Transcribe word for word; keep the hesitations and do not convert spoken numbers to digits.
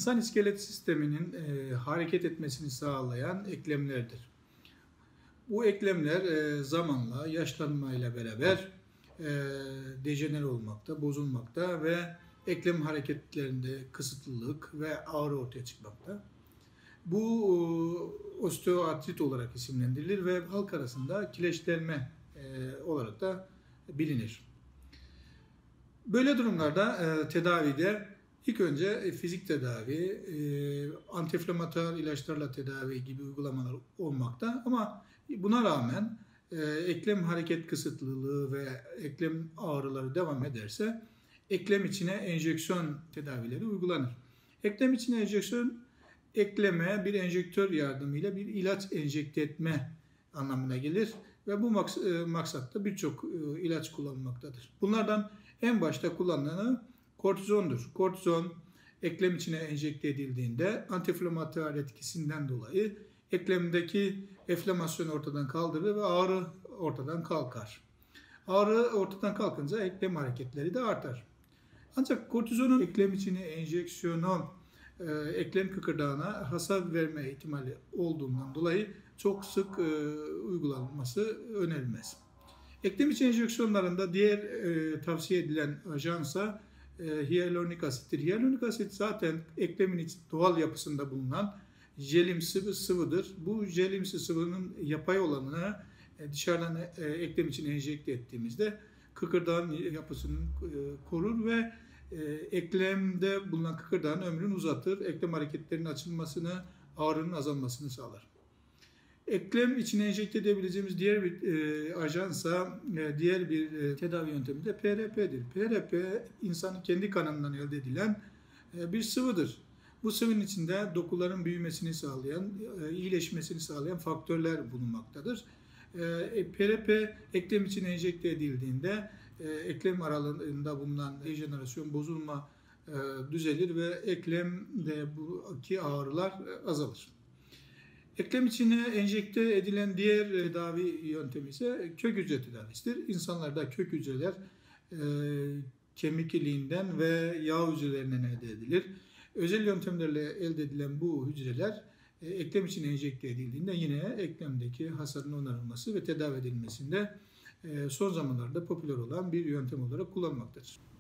İnsan iskelet sisteminin e, hareket etmesini sağlayan eklemlerdir. Bu eklemler e, zamanla, yaşlanmayla beraber e, dejenere olmakta, bozulmakta ve eklem hareketlerinde kısıtlılık ve ağrı ortaya çıkmakta. Bu e, osteoartrit olarak isimlendirilir ve halk arasında kireçlenme e, olarak da bilinir. Böyle durumlarda e, tedavide İlk önce fizik tedavi, antiinflamatuar ilaçlarla tedavi gibi uygulamalar olmakta ama buna rağmen eklem hareket kısıtlılığı ve eklem ağrıları devam ederse eklem içine enjeksiyon tedavileri uygulanır. Eklem içine enjeksiyon, ekleme bir enjektör yardımıyla bir ilaç enjekte etme anlamına gelir ve bu maksatla birçok ilaç kullanılmaktadır. Bunlardan en başta kullanılanı kortizondur. Kortizon eklem içine enjekte edildiğinde antiinflamatuar etkisinden dolayı eklemdeki enflamasyonu ortadan kaldırır ve ağrı ortadan kalkar. Ağrı ortadan kalkınca eklem hareketleri de artar. Ancak kortizonun eklem içine enjeksiyonu e, eklem kıkırdağına hasar verme ihtimali olduğundan dolayı çok sık e, uygulanması önerilmez. Eklem içi enjeksiyonlarında diğer e, tavsiye edilen ajansa e, hyaluronik asittir. Hyaluronik asit zaten eklemin iç, doğal yapısında bulunan jelimsi bir sıvıdır. Bu jelimsi sıvının yapay olanını e, dışarıdan e, eklem için enjekte ettiğimizde kıkırdağın yapısını e, korur ve e, eklemde bulunan kıkırdağın ömrünü uzatır. Eklem hareketlerinin açılmasını, ağrının azalmasını sağlar. Eklem içine enjekte edebileceğimiz diğer bir e, ajansa, e, diğer bir e, tedavi yöntemi de P R P'dir. P R P, insanın kendi kanından elde edilen e, bir sıvıdır. Bu sıvının içinde dokuların büyümesini sağlayan, e, iyileşmesini sağlayan faktörler bulunmaktadır. E, P R P, eklem içine enjekte edildiğinde e, eklem aralığında bulunan dejenerasyon, bozulma e, düzelir ve eklemde bu ki ağrılar e, azalır. Eklem içine enjekte edilen diğer tedavi yöntemi ise kök hücre tedavisidir. İnsanlarda kök hücreler e, kemik iliğinden ve yağ hücrelerinden elde edilir. Özel yöntemlerle elde edilen bu hücreler e, eklem içine enjekte edildiğinde yine eklemdeki hasarın onarılması ve tedavi edilmesinde e, son zamanlarda popüler olan bir yöntem olarak kullanılmaktadır.